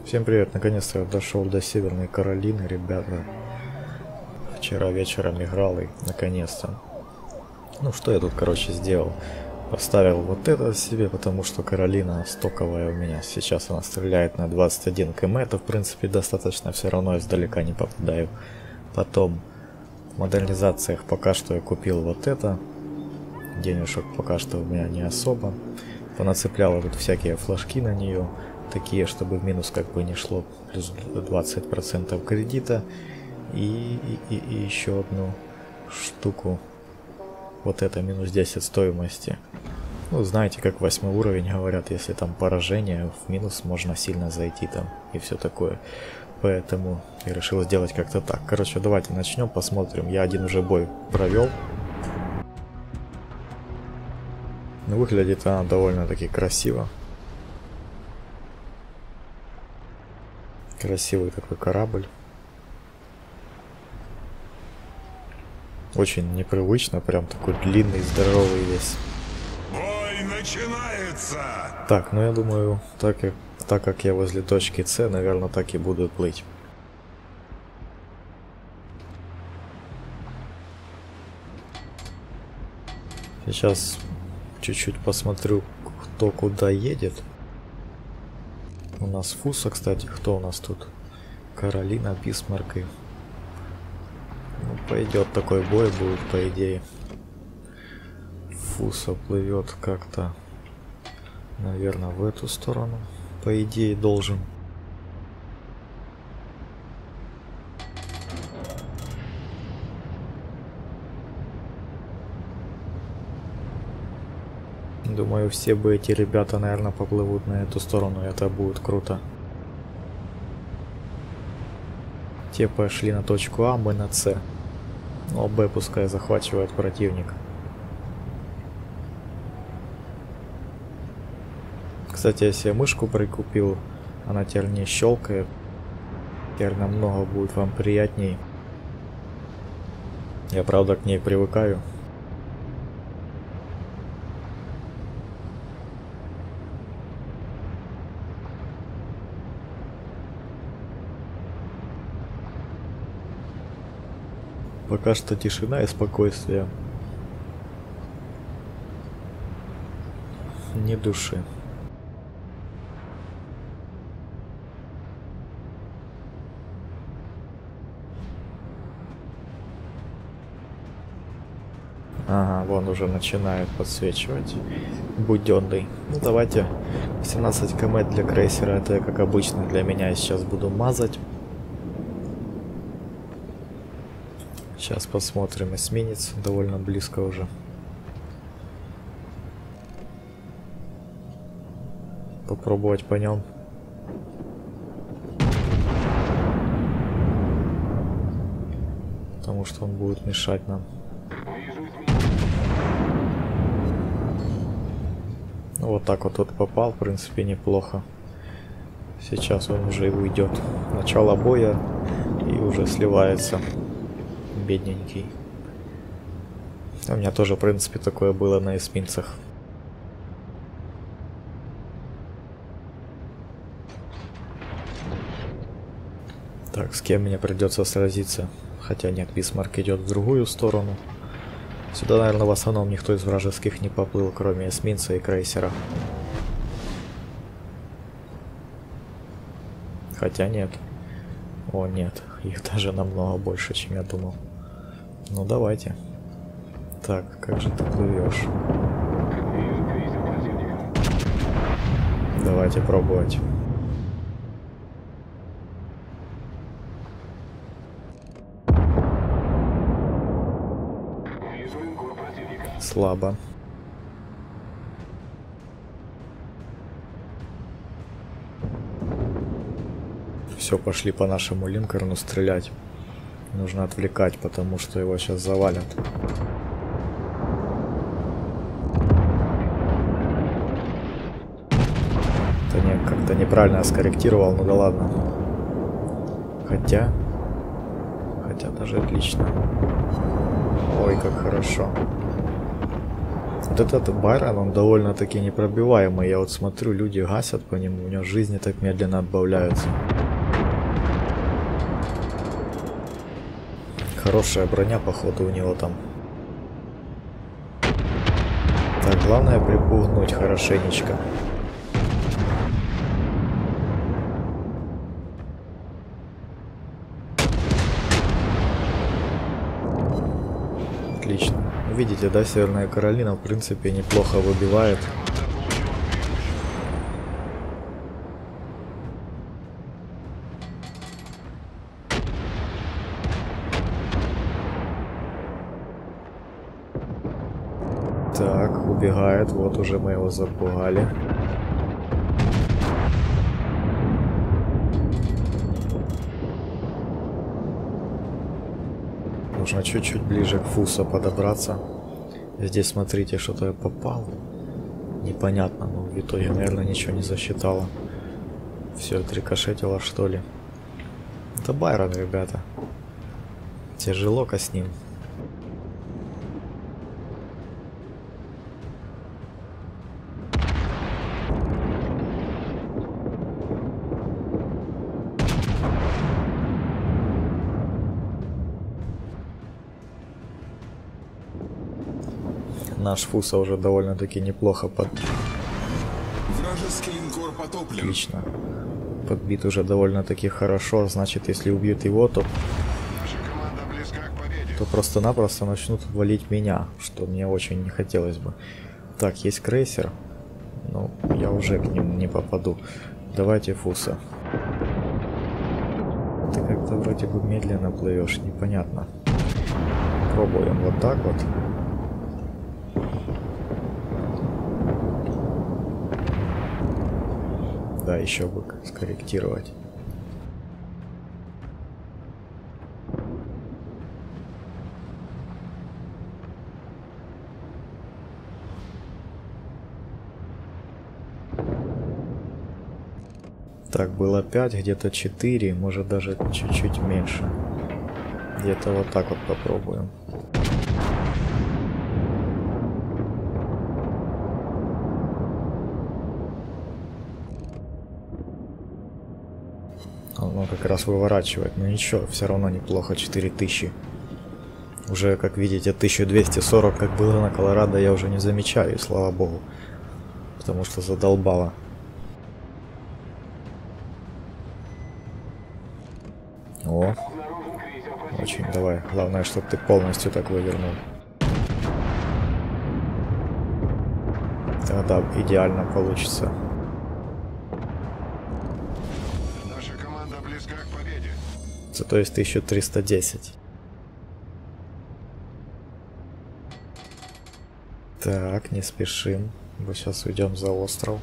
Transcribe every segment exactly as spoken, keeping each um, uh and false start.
Всем привет, наконец-то я дошел до Северной Каролины, ребята. Вчера вечером играл и наконец-то. Ну что я тут, короче, сделал? Поставил вот это себе, потому что Каролина стоковая у меня. Сейчас она стреляет на двадцать один километр, это в принципе достаточно, все равно издалека не попадаю. Потом в модернизациях пока что я купил вот это. Денежек пока что у меня не особо. Понацеплял вот всякие флажки на нее. Такие, чтобы в минус как бы не шло, плюс двадцать процентов кредита. И, и, и, и еще одну штуку. Вот это минус десять стоимости. Ну, знаете, как восьмой уровень говорят, если там поражение, в минус можно сильно зайти там и все такое. Поэтому я решил сделать как-то так. Короче, давайте начнем, посмотрим. Я один уже бой провел. Но выглядит она довольно-таки красиво. Красивый такой корабль. Очень непривычно, прям такой длинный, здоровый весь. Бой начинается! Так, ну я думаю, так как, так как я возле точки С, наверное, так и буду плыть. Сейчас чуть-чуть посмотрю, кто куда едет. У нас Фуса, кстати, кто у нас тут? Каролина, Бисмарк и... Ну, пойдет такой бой будет, по идее. Фуса плывет как-то, наверное, в эту сторону. По идее, должен. Думаю, все бы эти ребята, наверное, поплывут на эту сторону, и это будет круто. Те пошли на точку А, мы на С. Ну, а Б пускай захватывает противник. Кстати, если я мышку прикупил, она теперь не щелкает. Теперь намного будет вам приятней. Я, правда, к ней привыкаю. Пока что тишина и спокойствие. Ни души. Ага, вон уже начинает подсвечивать. Будённый. Ну давайте. семнадцать километров для крейсера, это как обычно для меня. Я сейчас буду мазать. Сейчас посмотрим, эсминец довольно близко уже. Попробовать по нем. Потому что он будет мешать нам. Ну, вот так вот тут попал, в принципе, неплохо. Сейчас он уже и уйдет. Начало боя и уже сливается. Бедненький. У меня тоже, в принципе, такое было на эсминцах. Так, с кем мне придется сразиться? Хотя нет, Бисмарк идет в другую сторону. Сюда, наверное, в основном никто из вражеских не поплыл, кроме эсминца и крейсера. Хотя нет. О, нет. Их даже намного больше, чем я думал. Ну давайте. Так, как же ты плывешь? Давайте пробовать. Слабо. Все, пошли по нашему Линкольну стрелять. Нужно отвлекать, потому что его сейчас завалят. Да нет, как-то неправильно скорректировал, ну да ладно. Хотя... Хотя даже отлично. Ой, как хорошо. Вот этот Байрон, он довольно-таки непробиваемый. Я вот смотрю, люди гасят по нему, у него жизни так медленно отбавляются. Хорошая броня, походу, у него там. Так, главное припугнуть хорошенечко. Отлично. Видите, да, Северная Каролина в принципе неплохо выбивает. Так, убегает, вот уже мы его запугали. Нужно чуть-чуть ближе к Фуса подобраться. Здесь, смотрите, что-то я попал. Непонятно, но в итоге, наверное, ничего не засчитало. Все отрикошетило, что ли. Это Байрон, ребята. Тяжело-ка с ним. Наш Фуса уже довольно-таки неплохо под... Вражеский линкор потоплен. Отлично. Подбит уже довольно-таки хорошо. Значит, если убьют его, то... то просто-напросто начнут валить меня, что мне очень не хотелось бы. Так, есть крейсер. Но я уже к ним не попаду. Давайте Фуса. Ты как-то вроде бы медленно плывешь, непонятно. Пробуем вот так вот. Да, еще бы скорректировать. Так, было пять, где-то четыре, может даже чуть-чуть меньше. Где-то вот так вот попробуем. Он как раз выворачивает, но ничего, все равно неплохо, четыре тысячи. Уже, как видите, тысяча двести сорок, как было на Колорадо, я уже не замечаю, слава богу. Потому что задолбало. О, очень, давай, главное, чтобы ты полностью так вывернул. Тогда идеально получится. То есть тысяча триста десять. Так, не спешим. Мы сейчас уйдем за остров.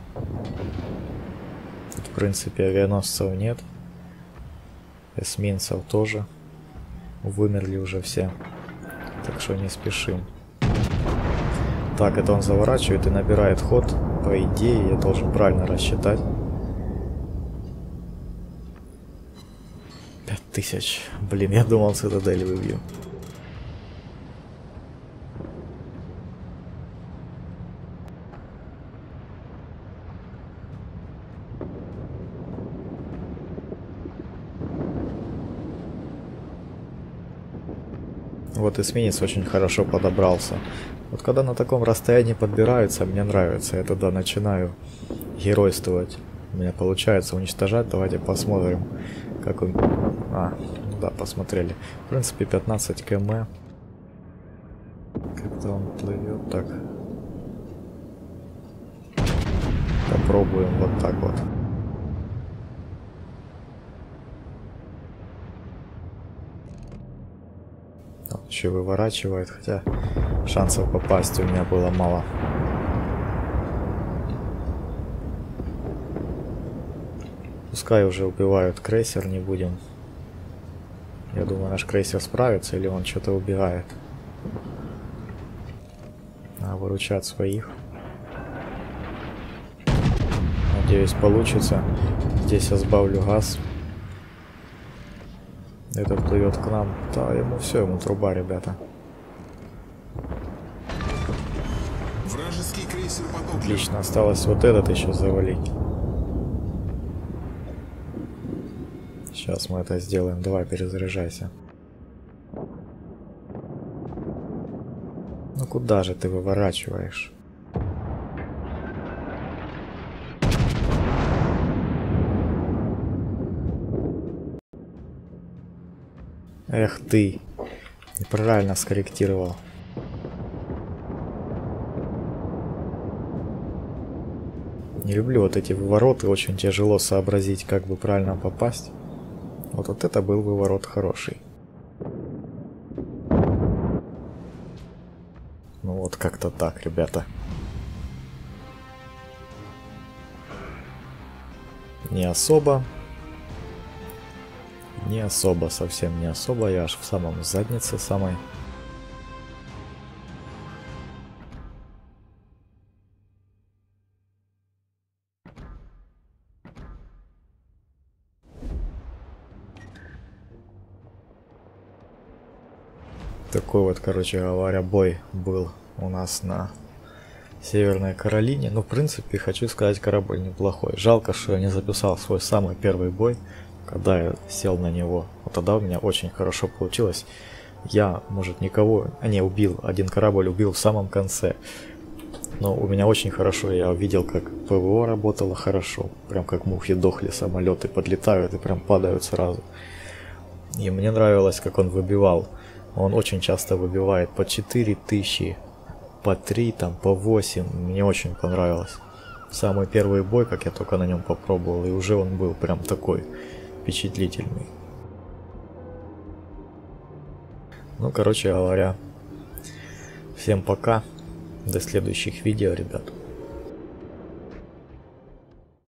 Тут, в принципе, авианосцев нет. Эсминцев тоже. Вымерли уже все. Так что не спешим. Так, это он заворачивает и набирает ход. По идее, я должен правильно рассчитать. Тысяч. Блин, я думал, цитадель выбью. Вот эсминец очень хорошо подобрался. Вот когда на таком расстоянии подбираются, мне нравится. Я тогда начинаю геройствовать. У меня получается уничтожать. Давайте посмотрим, как он... А, ну да, посмотрели. В принципе, пятнадцать километров. Как-то он плывет так. Попробуем вот так вот. Он еще выворачивает, хотя шансов попасть у меня было мало. Пускай уже убивают крейсер, не будем. Я думаю, наш крейсер справится, или он что-то убегает. А, выручать своих. Надеюсь, получится. Здесь я сбавлю газ. Этот плывет к нам. Да, ему все, ему труба, ребята. крейсер потоплен. Отлично, осталось вот этот еще завалить. Сейчас мы это сделаем. Давай, перезаряжайся. Ну куда же ты выворачиваешь? Эх ты, неправильно скорректировал. Не люблю вот эти вывороты, очень тяжело сообразить, как бы правильно попасть. Вот, вот это был выворот хороший. Ну вот как-то так, ребята. Не особо. Не особо, совсем не особо. Я аж в самом заднице самой. Такой вот, короче говоря, бой был у нас на Северной Каролине. Ну, в принципе, хочу сказать, корабль неплохой. Жалко, что я не записал свой самый первый бой, когда я сел на него. Вот тогда у меня очень хорошо получилось. Я, может, никого не убил. Один корабль убил в самом конце. Но у меня очень хорошо. Я увидел, как ПВО работало хорошо. Прям как мухи дохли, самолеты подлетают и прям падают сразу. И мне нравилось, как он выбивал. Он очень часто выбивает по четыре тысячи, по три, там, по восемь. Мне очень понравилось. Самый первый бой, как я только на нем попробовал, и уже он был прям такой впечатлительный. Ну, короче говоря, всем пока. До следующих видео, ребят.